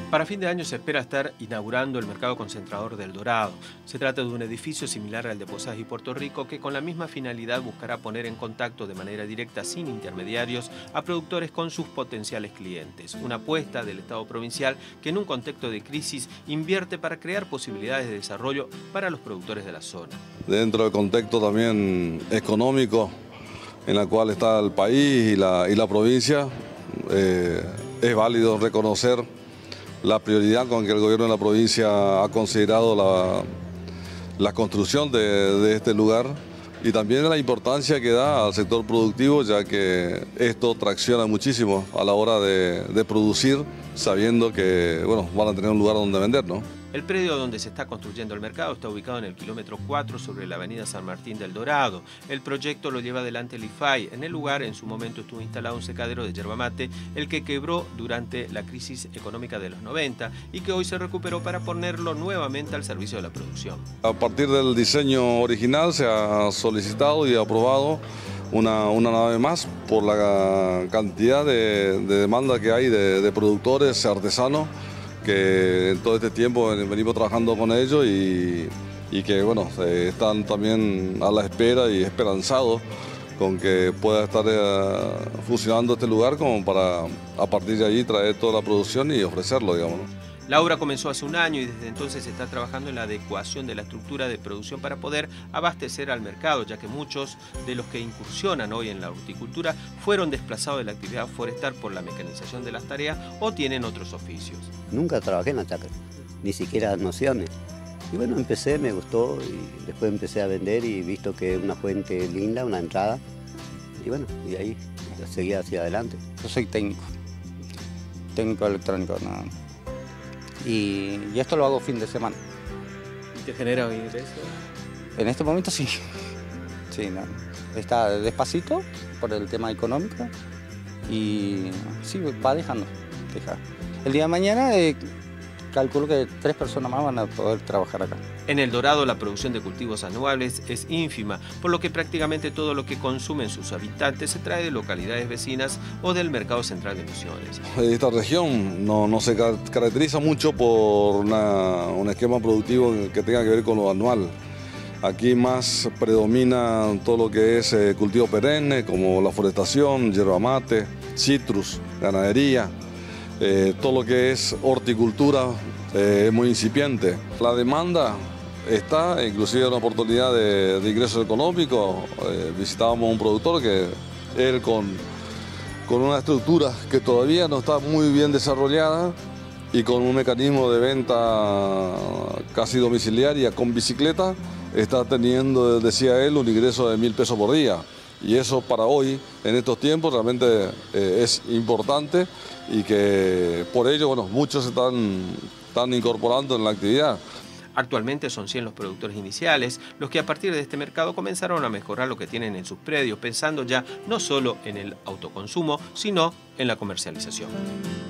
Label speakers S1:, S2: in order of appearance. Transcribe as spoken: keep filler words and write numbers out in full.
S1: Para fin de año se espera estar inaugurando el mercado concentrador del Dorado. Se trata de un edificio similar al de Posadas y Puerto Rico que con la misma finalidad buscará poner en contacto de manera directa, sin intermediarios, a productores con sus potenciales clientes. Una apuesta del Estado provincial que en un contexto de crisis invierte para crear posibilidades de desarrollo para los productores de la zona.
S2: Dentro del contexto también económico en el cual está el país y la, y la provincia, eh, es válido reconocer la prioridad con que el gobierno de la provincia ha considerado la, la construcción de, de este lugar y también la importancia que da al sector productivo, ya que esto tracciona muchísimo a la hora de, de producir, sabiendo que bueno, van a tener un lugar donde vender, ¿no?
S1: El predio donde se está construyendo el mercado está ubicado en el kilómetro cuatro sobre la avenida San Martín del Dorado. El proyecto lo lleva adelante el I F A I. En el lugar en su momento estuvo instalado un secadero de yerba mate, el que quebró durante la crisis económica de los noventa y que hoy se recuperó para ponerlo nuevamente al servicio de la producción.
S2: A partir del diseño original se ha solicitado y aprobado Una, una nave más por la cantidad de, de demanda que hay de, de productores artesanos que en todo este tiempo venimos trabajando con ellos y, y que bueno, están también a la espera y esperanzados con que pueda estar eh, funcionando este lugar como para a partir de allí traer toda la producción y ofrecerlo, digamos, ¿no?
S1: La obra comenzó hace un año y desde entonces se está trabajando en la adecuación de la estructura de producción para poder abastecer al mercado, ya que muchos de los que incursionan hoy en la horticultura fueron desplazados de la actividad forestal por la mecanización de las tareas o tienen otros oficios.
S3: Nunca trabajé en la chacra, ni siquiera nociones. Y bueno, empecé, me gustó y después empecé a vender y visto que es una fuente linda, una entrada. Y bueno, y ahí seguía hacia adelante.
S4: Yo soy técnico, técnico electrónico, no. Y, y esto lo hago fin de semana.
S1: ¿Y te genera un ingreso?
S4: En este momento sí. Sí, no. Está despacito por el tema económico y sí, va dejando. Deja. El día de mañana eh, calculo que tres personas más van a poder trabajar acá.
S1: En el Dorado la producción de cultivos anuales es ínfima, por lo que prácticamente todo lo que consumen sus habitantes se trae de localidades vecinas o del mercado central de Misiones.
S2: Esta región no, no se caracteriza mucho por una, un esquema productivo que tenga que ver con lo anual. Aquí más predomina todo lo que es eh, cultivo perenne, como la forestación, yerba mate, citrus, ganadería. Eh, todo lo que es horticultura eh, es muy incipiente. La demanda está, inclusive una oportunidad de, de ingresos económicos. Eh, visitábamos un productor que él con, con una estructura que todavía no está muy bien desarrollada y con un mecanismo de venta casi domiciliaria con bicicleta, está teniendo, decía él, un ingreso de mil pesos por día. Y eso para hoy, en estos tiempos, realmente eh, es importante y que por ello, bueno, muchos se están, están incorporando en la actividad.
S1: Actualmente son cien los productores iniciales, los que a partir de este mercado comenzaron a mejorar lo que tienen en sus predios, pensando ya no solo en el autoconsumo, sino en la comercialización.